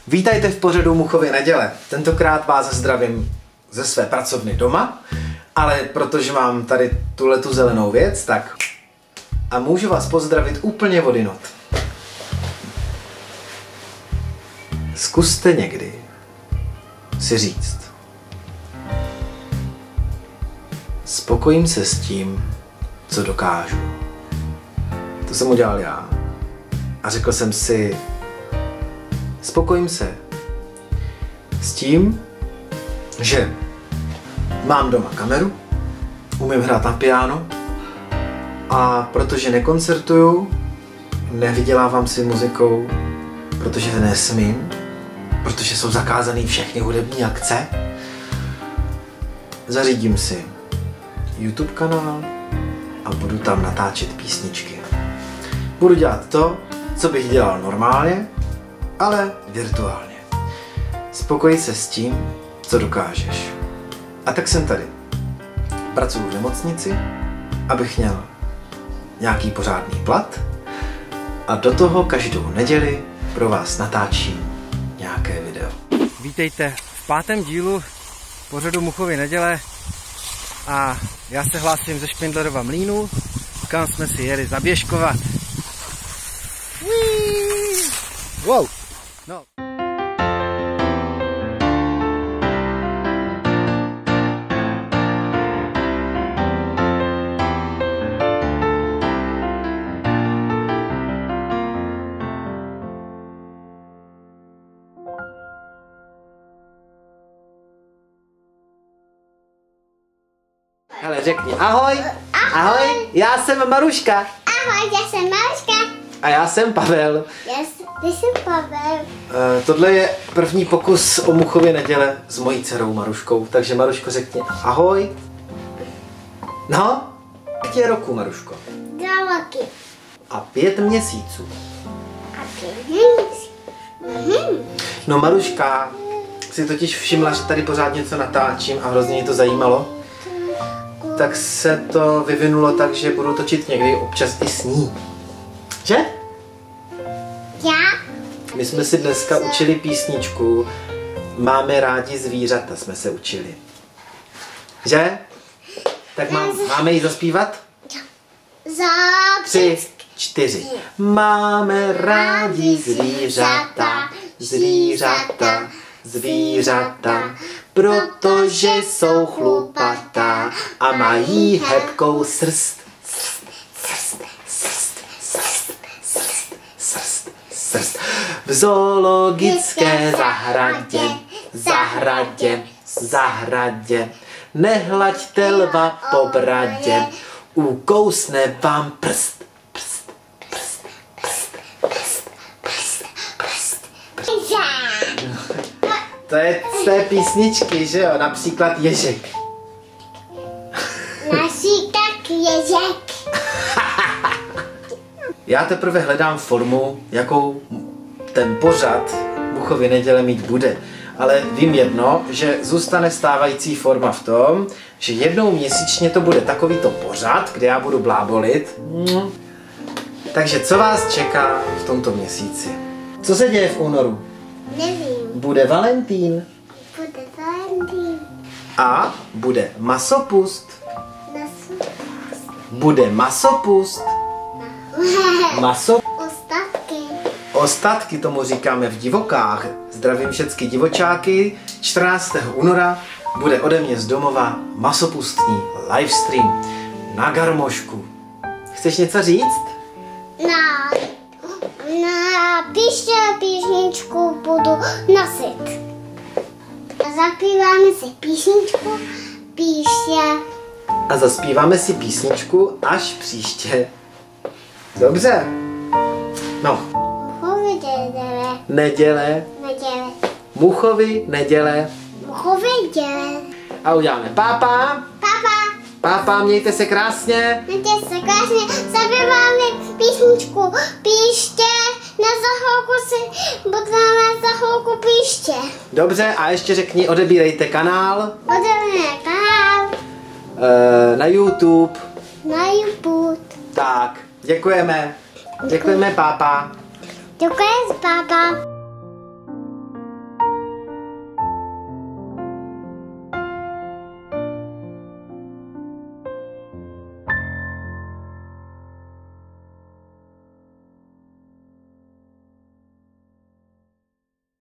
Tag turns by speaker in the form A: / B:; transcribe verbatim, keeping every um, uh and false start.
A: Vítejte v pořadu Muchovy neděle. Tentokrát vás zdravím ze své pracovny doma, ale protože mám tady tuhletu zelenou věc, tak a můžu vás pozdravit úplně odinut. Zkuste někdy si říct: spokojím se s tím, co dokážu. To jsem udělal já. A řekl jsem si: spokojím se s tím, že mám doma kameru, umím hrát na piano a protože nekoncertuju, nevydělávám si muzikou, protože nesmím, protože jsou zakázané všechny hudební akce, zařídím si YouTube kanál a budu tam natáčet písničky. Budu dělat to, co bych dělal normálně, ale virtuálně. Spokoj se s tím, co dokážeš. A tak jsem tady. Pracuji v nemocnici, abych měl nějaký pořádný plat a do toho každou neděli pro vás natáčím nějaké video.
B: Vítejte v pátém dílu pořadu Muchovy neděle a já se hlásím ze Špindlerova mlýnu, kam jsme si jeli zaběžkovat. Wow. No.
A: Hele, řekni ahoj. Ahoj. Ahoj, já jsem Maruška.
C: Ahoj, já jsem Maruška.
A: A já jsem Pavel.
C: Já jsem Pavel.
A: Uh, tohle je první pokus o Muchově neděle s mojí dcerou Maruškou, takže Maruško, řekni ahoj. No, jak je roku, Maruško?
C: Dva roky.
A: A pět měsíců.
C: A pět měsíců. Mhm.
A: No, Maruška si totiž všimla, že tady pořád něco natáčím a hrozně mě to zajímalo. Tak se to vyvinulo tak, že budu točit někdy občas i s ní. Že?
C: Já?
A: My jsme si dneska učili písničku Máme rádi zvířata, jsme se učili. Že? Tak mám, máme ji zaspívat?
C: Za
A: Tři, čtyři. Máme rádi zvířata, zvířata, zvířata, protože jsou chlupatá a mají hebkou srst. Srst, srst, srst, srst, srst, srst. V zoologické zahradě, zahradě, zahradě, nehlaďte lva po bradě, ukousne vám prst. Prst, prst, prst, prst, prst, prst, prst. To je z té písničky, že jo? Například Ježek.
C: Například Ježek.
A: Já teprve hledám formu, jakou ten pořad Muchovy neděle mít bude. Ale vím jedno, že zůstane stávající forma v tom, že jednou měsíčně to bude takovýto pořad, kde já budu blábolit. Takže co vás čeká v tomto měsíci? Co se děje v únoru?
C: Nevím.
A: Bude Valentín.
C: Bude Valentín.
A: A bude masopust.
C: Nasu.
A: Bude masopust. Maso.
C: Ostatky.
A: Ostatky tomu říkáme v divokách. Zdravím všechny divočáky. čtrnáctého února bude ode mě z domova masopustní livestream na garmošku. Chceš něco říct?
C: Na, na píště písničku budu nosit. Zapíváme si písničku, píště.
A: A zaspíváme si písničku až příště. Dobře. No.
C: Muchovy neděle.
A: Neděle.
C: Neděle.
A: Muchovy neděle.
C: Muchovy neděle.
A: A uděláme pápa.
C: Papa.
A: Pápa, mějte se krásně.
C: Mějte se krásně. Zapíváme písničku, píště. Na zahouku si budeme za chvilku píště.
A: Dobře, a ještě řekni, odebírejte kanál.
C: Odebírejte kanál.
A: E, na YouTube.
C: Na YouTube.
A: Tak, děkujeme. Děkujeme, pápa.
C: Děkuji, pápa.